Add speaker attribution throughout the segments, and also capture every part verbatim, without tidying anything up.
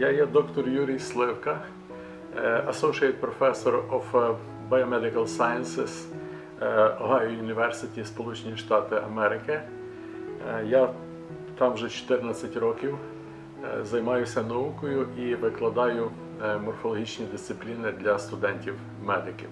Speaker 1: Я є доктор Юрій Сливка, Associate Professor of Biomedical Sciences Ohio University, Сполучені Штати Америки. Я там вже чотирнадцять років займаюся наукою і викладаю морфологічні дисципліни для студентів-медиків.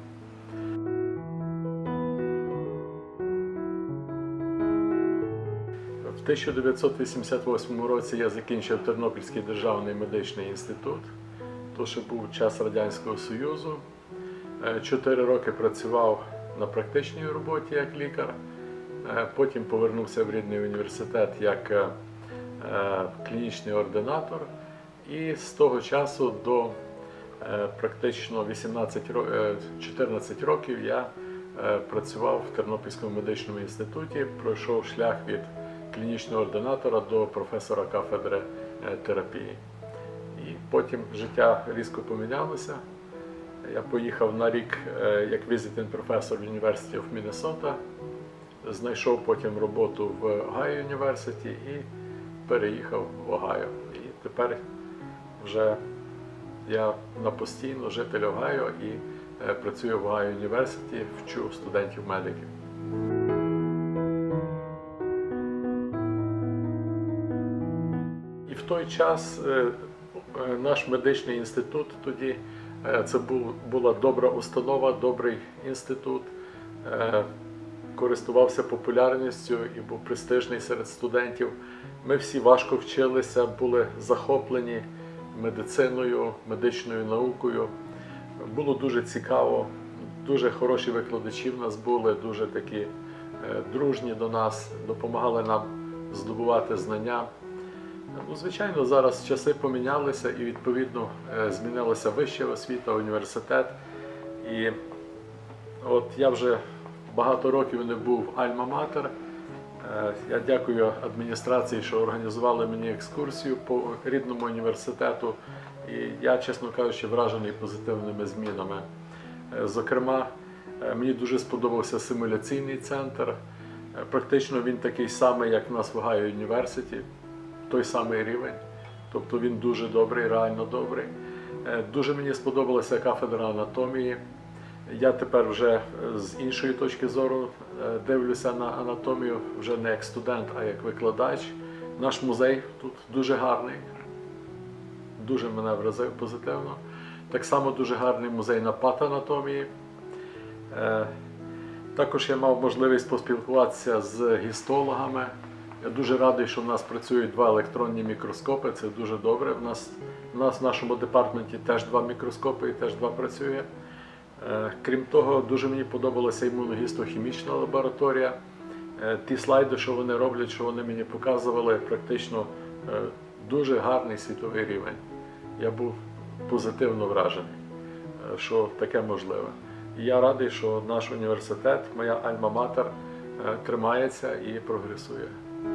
Speaker 1: В тисяча дев'ятсот вісімдесят восьмому році я закінчив Тернопільський державний медичний інститут, то ще був час Радянського Союзу. Чотири роки працював на практичній роботі як лікар, потім повернувся в рідний університет як клінічний ординатор, і з того часу до практично чотирнадцять років я працював в Тернопільському медичному інституті, пройшов шлях від клінічного ординатора до професора кафедри терапії. І потім життя різко помінялося. Я поїхав на рік як visiting professor в University of Minnesota, знайшов потім роботу в Ohio University і переїхав в Огайо. І тепер вже я на постійно житель Огайо і працюю в Ohio University, вчу студентів-медиків. І в той час наш медичний інститут тоді, це був, була добра установа, добрий інститут, користувався популярністю і був престижний серед студентів. Ми всі важко вчилися, були захоплені медициною, медичною наукою. Було дуже цікаво, дуже хороші викладачі в нас були, дуже такі дружні до нас, допомагали нам здобувати знання. Ну, звичайно, зараз часи помінялися і, відповідно, змінилася вища освіта, університет. І от я вже багато років не був альма-матер. Я дякую адміністрації, що організували мені екскурсію по рідному університету. І я, чесно кажучи, вражений позитивними змінами. Зокрема, мені дуже сподобався симуляційний центр. Практично він такий самий, як в нас в Ohio University. Той самий рівень, тобто він дуже добрий, реально добрий. Дуже мені сподобалася кафедра анатомії. Я тепер вже з іншої точки зору дивлюся на анатомію, вже не як студент, а як викладач. Наш музей тут дуже гарний, дуже мене вразив позитивно. Так само дуже гарний музей на патанатомії. Також я мав можливість поспілкуватися з гістологами. Я дуже радий, що в нас працюють два електронні мікроскопи, це дуже добре. У нас, у нас в нашому департаменті теж два мікроскопи і теж два працює. Крім того, дуже мені подобалася імуногістохімічна лабораторія. Ті слайди, що вони роблять, що вони мені показували, практично дуже гарний світовий рівень. Я був позитивно вражений, що таке можливе. І я радий, що наш університет, моя альма-матер, тримається і прогресує.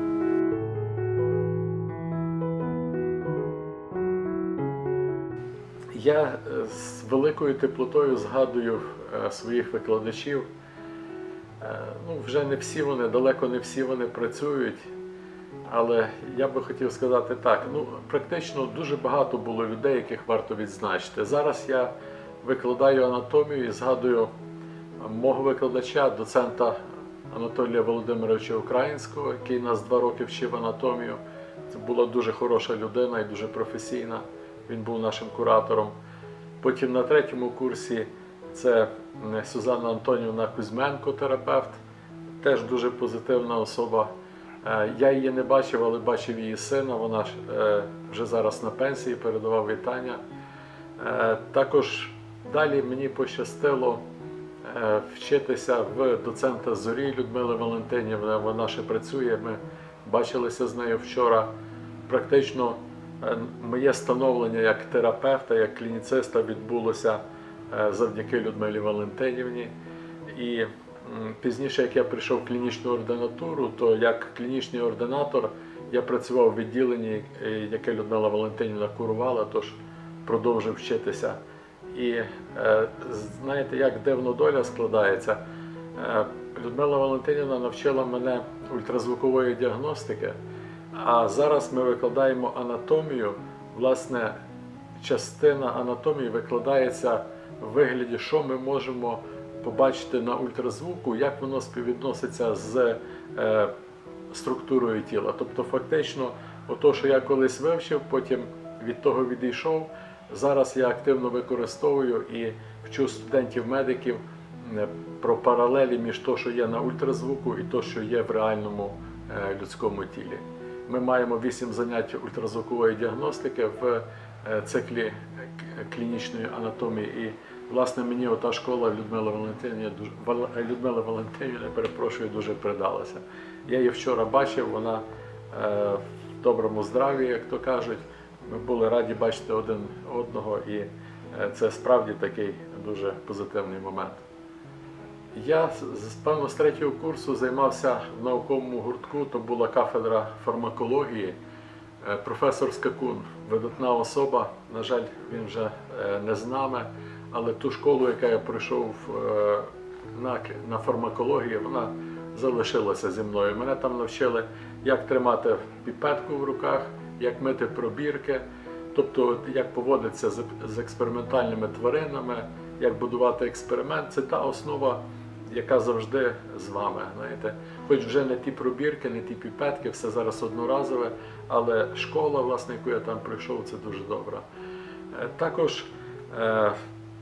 Speaker 1: Я з великою теплотою згадую своїх викладачів. Ну, вже не всі вони, далеко не всі вони працюють, але я би хотів сказати так, ну, практично дуже багато було людей, яких варто відзначити. Зараз я викладаю анатомію і згадую мого викладача, доцента Анатолія Володимировича Українського, який нас два роки вчив анатомію. Це була дуже хороша людина і дуже професійна. Він був нашим куратором. Потім на третьому курсі це Сюзанна Антонівна Кузьменко, терапевт, теж дуже позитивна особа. Я її не бачив, але бачив її сина, вона вже зараз на пенсії, передавав вітання. Також далі мені пощастило вчитися в доцента Зорі Людмили Валентинівни, вона ще працює, ми бачилися з нею вчора. Практично моє становлення як терапевта, як клініциста відбулося завдяки Людмилі Валентинівні. І пізніше, як я прийшов в клінічну ординатуру, то як клінічний ординатор я працював в відділенні, яке Людмила Валентинівна курувала, тож продовжив вчитися. І знаєте, як дивно доля складається. Людмила Валентинівна навчила мене ультразвукової діагностики, а зараз ми викладаємо анатомію, власне, частина анатомії викладається в вигляді, що ми можемо побачити на ультразвуку, як воно співвідноситься з е, структурою тіла. Тобто фактично, ото, що я колись вивчив, потім від того відійшов, зараз я активно використовую і вчу студентів-медиків про паралелі між те, що є на ультразвуку, і те, що є в реальному е, людському тілі. Ми маємо вісім занять ультразвукової діагностики в циклі клінічної анатомії. І, власне, мені ота школа Людмила Валентинівна, Людмила Валентинівна, перепрошую, дуже придалася. Я її вчора бачив, вона в доброму здраві, як то кажуть. Ми були раді бачити один одного, і це справді такий дуже позитивний момент. Я, певно, з третього курсу займався в науковому гуртку, то була кафедра фармакології. Професор Скакун, видатна особа, на жаль, він вже не з нами, але ту школу, яку я пройшов на, на фармакології, вона залишилася зі мною. Мене там навчили, як тримати піпетку в руках, як мити пробірки, тобто як поводитися з, з експериментальними тваринами, як будувати експеримент. Це та основа, яка завжди з вами, знаєте. Хоч вже не ті пробірки, не ті піпетки, все зараз одноразове, але школа, власне, яку я там прийшов, це дуже добре. Також е,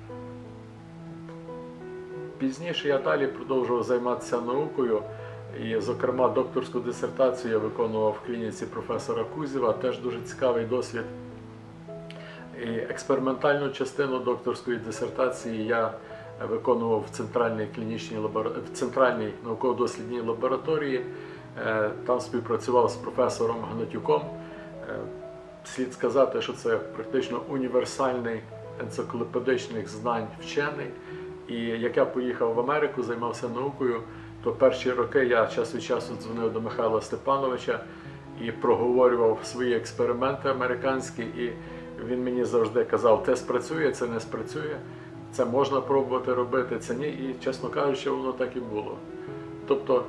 Speaker 1: пізніше я далі продовжував займатися наукою, і, зокрема, докторську дисертацію я виконував в клініці професора Кузєва, теж дуже цікавий досвід. І експериментальну частину докторської дисертації я виконував в центральній клінічній лабора... в центральній науково-дослідній лабораторії. Там співпрацював з професором Гнатюком. Слід сказати, що це практично універсальний енциклопедичних знань вчений. І як я поїхав в Америку, займався наукою, то перші роки я час від часу дзвонив до Михайла Степановича і проговорював свої експерименти американські. І він мені завжди казав, це спрацює, це не спрацює. Це можна пробувати робити, це ні, і, чесно кажучи, воно так і було. Тобто,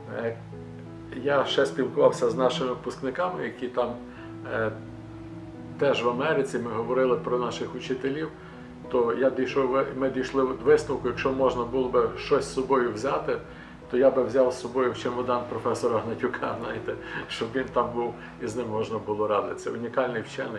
Speaker 1: я ще спілкувався з нашими випускниками, які там е, теж в Америці, ми говорили про наших учителів, то я дійшов, ми дійшли до висновку, якщо можна було б щось з собою взяти, то я би взяв з собою в чемодан професора Гнатюка, знаєте, щоб він там був і з ним можна було радитися. Унікальний вчений.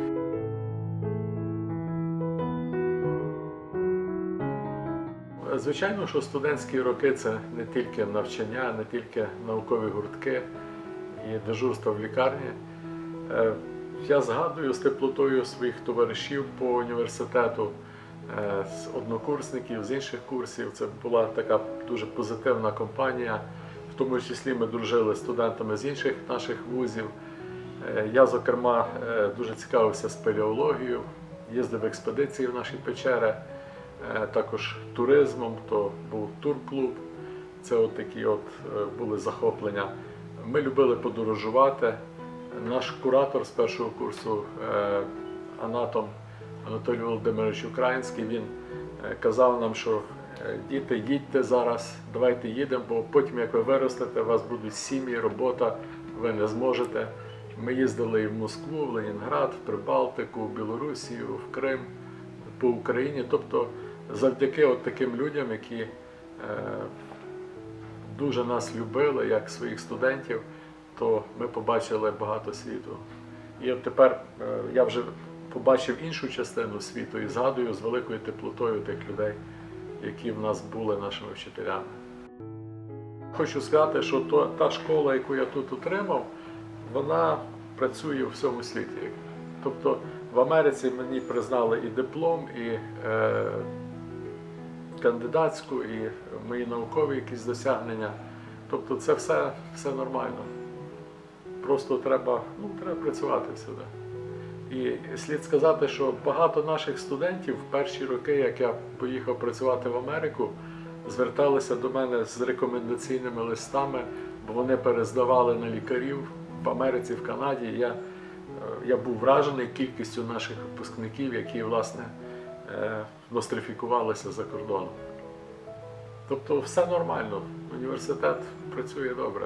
Speaker 1: Звичайно, що студентські роки – це не тільки навчання, не тільки наукові гуртки і дежурство в лікарні. Я згадую з теплотою своїх товаришів по університету, з однокурсників, з інших курсів. Це була така дуже позитивна компанія. В тому числі ми дружили з студентами з інших наших вузів. Я, зокрема, дуже цікавився спелеологією, їздив в експедиції в наші печери. Також туризмом, то був турклуб, це от такі от були захоплення. Ми любили подорожувати. Наш куратор з першого курсу, анатом Анатолій Володимирович Український, він казав нам, що діти, їдьте зараз, давайте їдемо, бо потім, як ви виростете, у вас будуть сім'ї, робота, ви не зможете. Ми їздили і в Москву, в Ленінград, в Прибалтику, в Білорусію, в Крим, по Україні. Тобто, завдяки от таким людям, які е, дуже нас любили, як своїх студентів, то ми побачили багато світу. І от тепер е, я вже побачив іншу частину світу і згадую з великою теплотою тих людей, які в нас були нашими вчителями. Хочу сказати, що то, та школа, яку я тут отримав, вона працює у всьому світі. Тобто в Америці мені признали і диплом, і е, кандидатську, і мої наукові якісь досягнення. Тобто це все, все нормально. Просто треба, ну, треба працювати всюди. І слід сказати, що багато наших студентів в перші роки, як я поїхав працювати в Америку, зверталися до мене з рекомендаційними листами, бо вони перездавали на лікарів в Америці, в Канаді. Я, я був вражений кількістю наших випускників, які, власне, нострифікувалися за кордоном. Тобто все нормально, університет працює добре.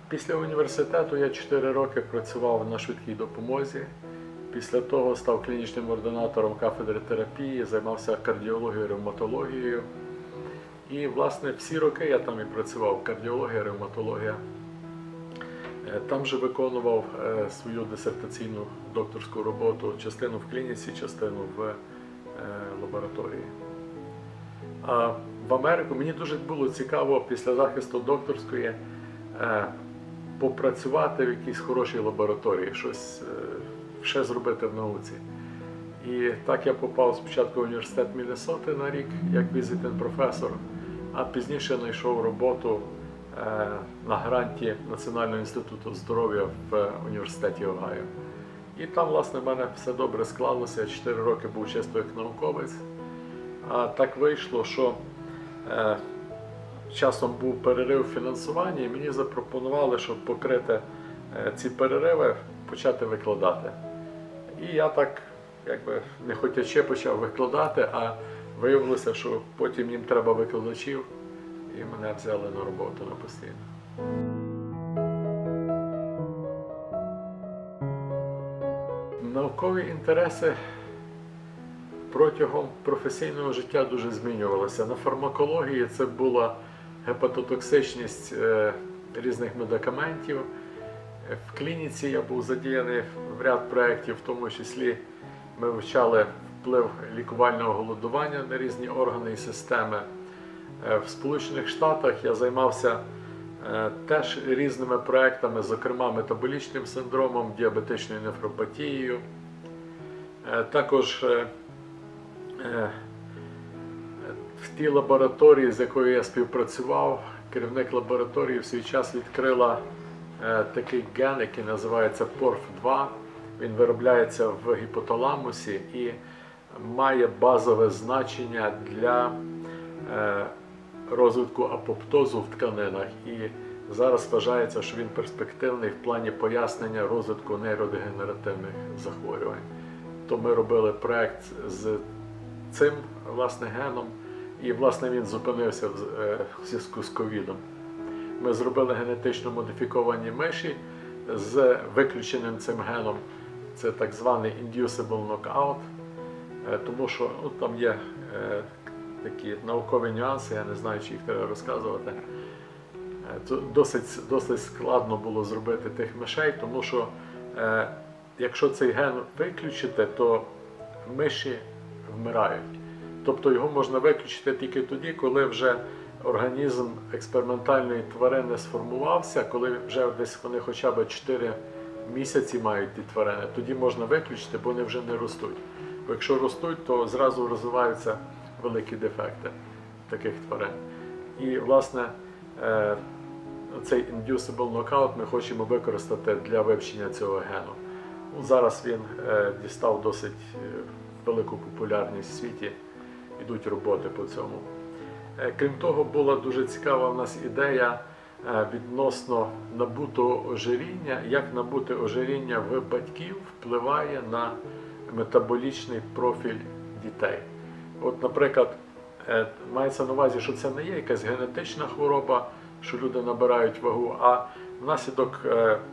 Speaker 1: Після університету я чотири роки працював на швидкій допомозі. Після того став клінічним ординатором кафедри терапії, займався кардіологією, ревматологією. І, власне, всі роки я там і працював, кардіологія, ревматологія. Там же виконував свою дисертаційну докторську роботу, частину в клініці, частину в лабораторії. А в Америку мені дуже було цікаво після захисту докторської попрацювати в якійсь хорошій лабораторії, щось ще зробити в науці. І так я попав спочатку в університет Міннесоти на рік, як візитний професор, а пізніше знайшов роботу на гранті Національного інституту здоров'я в університеті Огайо. І там, власне, в мене все добре склалося. Я чотири роки був чисто як науковець. А так вийшло, що е, часом був перерив фінансування, і мені запропонували, щоб покрити е, ці перериви, почати викладати. І я так, якби не хотячи, почав викладати, а виявилося, що потім їм треба викладачів, і мене взяли на роботу на постійно. Наукові інтереси протягом професійного життя дуже змінювалися. На фармакології це була гепатотоксичність різних медикаментів. В клініці я був задіяний в ряд проєктів, в тому числі ми вивчали вплив лікувального голодування на різні органи і системи. В Сполучених Штатах я займався теж різними проєктами, зокрема метаболічним синдромом, діабетичною нефропатією. Також в тій лабораторії, з якою я співпрацював, керівник лабораторії в свій час відкрила такий ген, який називається порф два. Він виробляється в гіпоталамусі і має базове значення для розвитку апоптозу в тканинах. І зараз вважається, що він перспективний в плані пояснення розвитку нейродегенеративних захворювань. То ми робили проєкт з цим, власне, геном, і, власне, він зупинився в зв'язку з ковідом. Ми зробили генетично модифіковані миші з виключеним цим геном. Це так званий inducible knockout, тому що ну, там є е, такі наукові нюанси, я не знаю, чи їх треба розказувати. Е, досить, досить складно було зробити тих мишей, тому що е, якщо цей ген виключити, то миші вмирають. Тобто його можна виключити тільки тоді, коли вже організм експериментальної тварини сформувався, коли вже десь вони хоча б чотири місяці мають ті тварини, тоді можна виключити, бо вони вже не ростуть. Бо якщо ростуть, то зразу розвиваються великі дефекти таких тварин. І, власне, цей inducible knockout ми хочемо використати для вивчення цього гену. Ну, зараз він дістав досить велику популярність в світі, йдуть роботи по цьому. Крім того, була дуже цікава в нас ідея відносно набутого ожиріння, як набуте ожиріння в батьків впливає на метаболічний профіль дітей. От, наприклад, мається на увазі, що це не є якась генетична хвороба, що люди набирають вагу, а внаслідок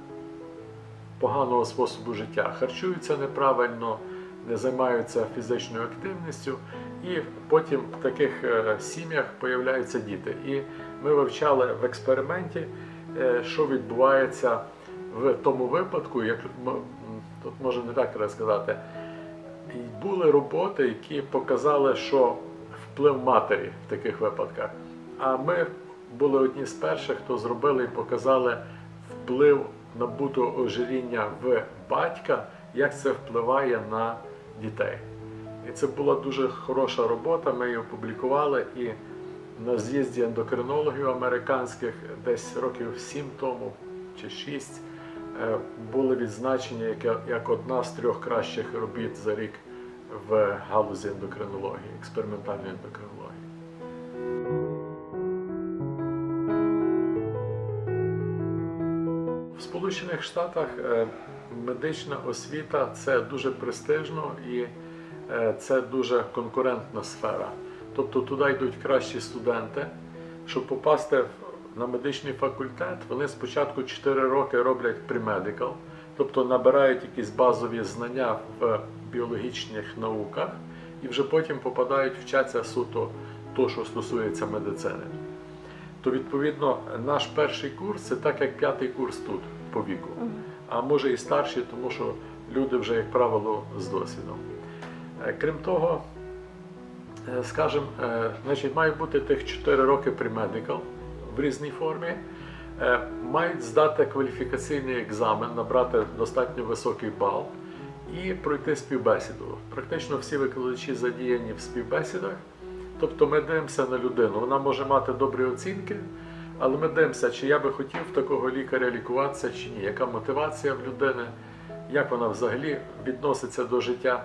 Speaker 1: поганого способу життя. Харчуються неправильно, не займаються фізичною активністю, і потім в таких сім'ях з'являються діти. І ми вивчали в експерименті, що відбувається в тому випадку, як тут може не так треба сказати. І були роботи, які показали, що вплив матері в таких випадках. А ми були одні з перших, хто зробили і показали вплив набутого ожиріння в батька, як це впливає на дітей. І це була дуже хороша робота, ми її опублікували, і на з'їзді ендокринологів американських десь років сім тому чи шість були відзначені як, як одна з трьох кращих робіт за рік в галузі ендокринології, експериментальної ендокринології. В Сполучених Штатах медична освіта – це дуже престижно і це дуже конкурентна сфера. Тобто туди йдуть кращі студенти. Щоб попасти на медичний факультет, вони спочатку чотири роки роблять pre-medical, тобто набирають якісь базові знання в біологічних науках і вже потім попадають, вчаться суто то, що стосується медицини. То, відповідно, наш перший курс – це так, як п'ятий курс тут, по віку. А може і старший, тому що люди вже, як правило, з досвідом. Крім того, скажімо, значить, має бути тих чотири роки pre-medical в різній формі. Мають здати кваліфікаційний екзамен, набрати достатньо високий бал і пройти співбесіду. Практично всі викладачі задіяні в співбесідах. Тобто ми дивимося на людину. Вона може мати добрі оцінки, але ми дивимося, чи я би хотів такого лікаря лікуватися, чи ні. Яка мотивація в людини, як вона взагалі відноситься до життя,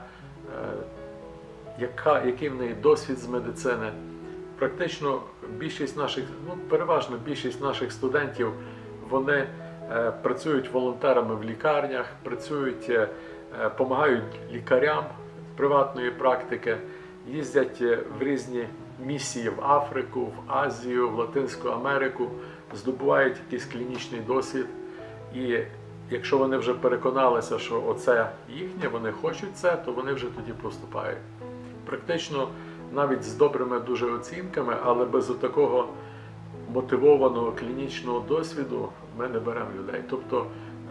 Speaker 1: яка, який в неї досвід з медицини. Практично більшість наших, ну переважно більшість наших студентів, вони е, працюють волонтерами в лікарнях, працюють, е, допомагають лікарям приватної практики, їздять в різні місії в Африку, в Азію, в Латинську Америку, здобувають якийсь клінічний досвід. І якщо вони вже переконалися, що оце їхнє, вони хочуть це, то вони вже тоді поступають. Практично навіть з добрими дуже оцінками, але без такого мотивованого клінічного досвіду ми не беремо людей. Тобто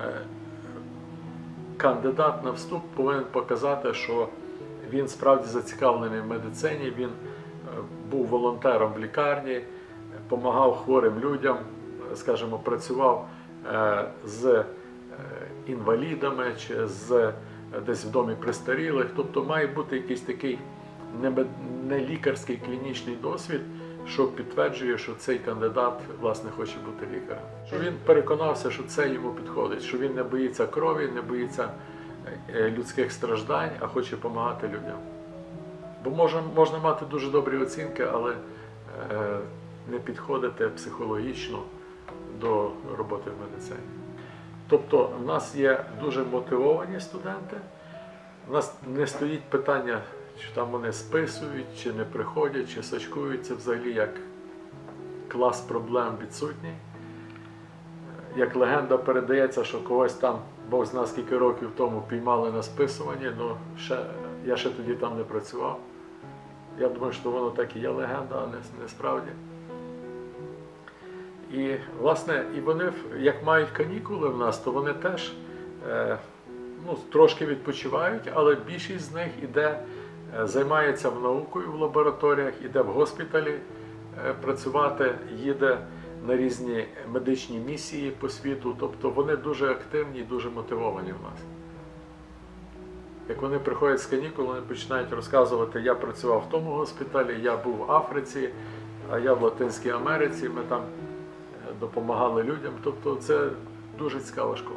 Speaker 1: кандидат на вступ повинен показати, що він справді зацікавлений в медицині, він був волонтером в лікарні, допомагав хворим людям, скажімо, працював з інвалідами чи з, десь в домі престарілих. Тобто має бути якийсь такий не лікарський клінічний досвід, що підтверджує, що цей кандидат, власне, хоче бути лікарем. Що він переконався, що це йому підходить, що він не боїться крові, не боїться людських страждань, а хоче допомагати людям. Бо можна, можна мати дуже добрі оцінки, але е, не підходити психологічно до роботи в медицині. Тобто в нас є дуже мотивовані студенти, у нас не стоїть питання, чи там вони списують, чи не приходять, чи сачкують. Це взагалі як клас проблем відсутній. Як легенда передається, що когось там, Бог зна скільки років тому піймали на списуванні, ну ще, я ще тоді там не працював. Я думаю, що воно так і є легенда, а не, не справді. І, власне, і вони, як мають канікули в нас, то вони теж е, ну, трошки відпочивають, але більшість з них іде, займається в наукою в лабораторіях, іде в госпіталі е, працювати, їде на різні медичні місії по світу. Тобто вони дуже активні і дуже мотивовані в нас. Як вони приходять з канікул, вони починають розказувати, я працював в тому госпіталі, я був в Африці, а я в Латинській Америці, ми там допомагали людям. Тобто це дуже цікава школа.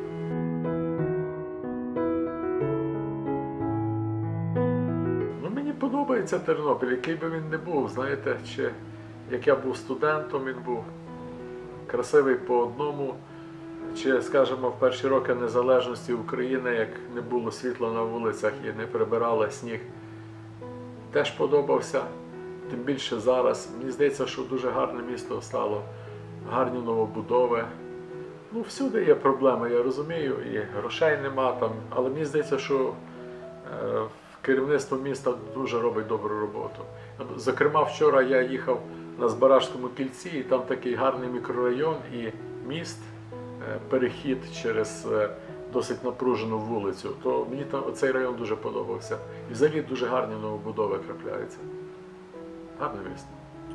Speaker 1: Ну, мені подобається Тернопіль, який би він не був, знаєте, чи як я був студентом, він був красивий по одному, чи, скажімо, в перші роки незалежності України, як не було світла на вулицях і не прибирали сніг, теж подобався, тим більше зараз. Мені здається, що дуже гарне місто стало, гарні новобудови. Ну, всюди є проблеми, я розумію, і грошей нема там, але мені здається, що е, керівництво міста дуже робить добру роботу. Зокрема, вчора я їхав на Збаражському кільці, і там такий гарний мікрорайон і міст, перехід через досить напружену вулицю, то мені там цей район дуже подобався. І взагалі дуже гарні новобудови трапляються. Гарне місто.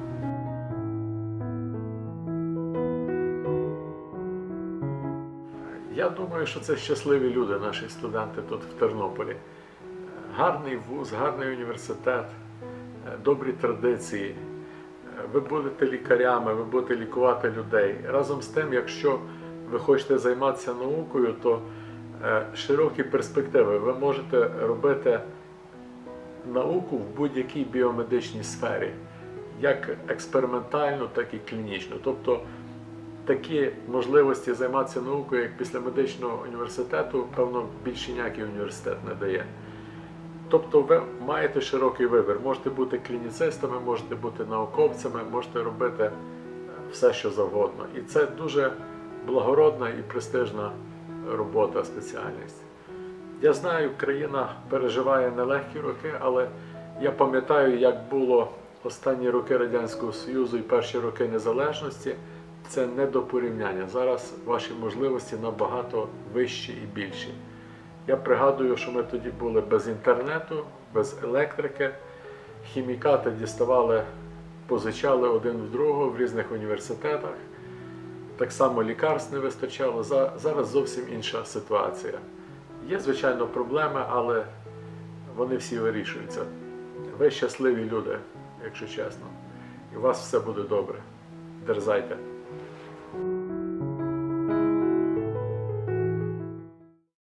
Speaker 1: Я думаю, що це щасливі люди, наші студенти тут в Тернополі. Гарний вуз, гарний університет, добрі традиції. Ви будете лікарями, ви будете лікувати людей. Разом з тим, якщо ви хочете займатися наукою, то широкі перспективи. Ви можете робити науку в будь-якій біомедичній сфері, як експериментально, так і клінічно. Тобто такі можливості займатися наукою, як після медичного університету, певно, більше ніякий університет не дає. Тобто ви маєте широкий вибір. Можете бути клініцистами, можете бути науковцями, можете робити все, що завгодно. І це дуже благородна і престижна робота, спеціальність. Я знаю, країна переживає нелегкі роки, але я пам'ятаю, як було останні роки Радянського Союзу і перші роки незалежності. Це не до порівняння. Зараз ваші можливості набагато вищі і більші. Я пригадую, що ми тоді були без інтернету, без електрики. Хімікати діставали, позичали один в другого в різних університетах. Так само лікарств не вистачало. Зараз зовсім інша ситуація. Є, звичайно, проблеми, але вони всі вирішуються. Ви щасливі люди, якщо чесно. І у вас все буде добре. Дерзайте.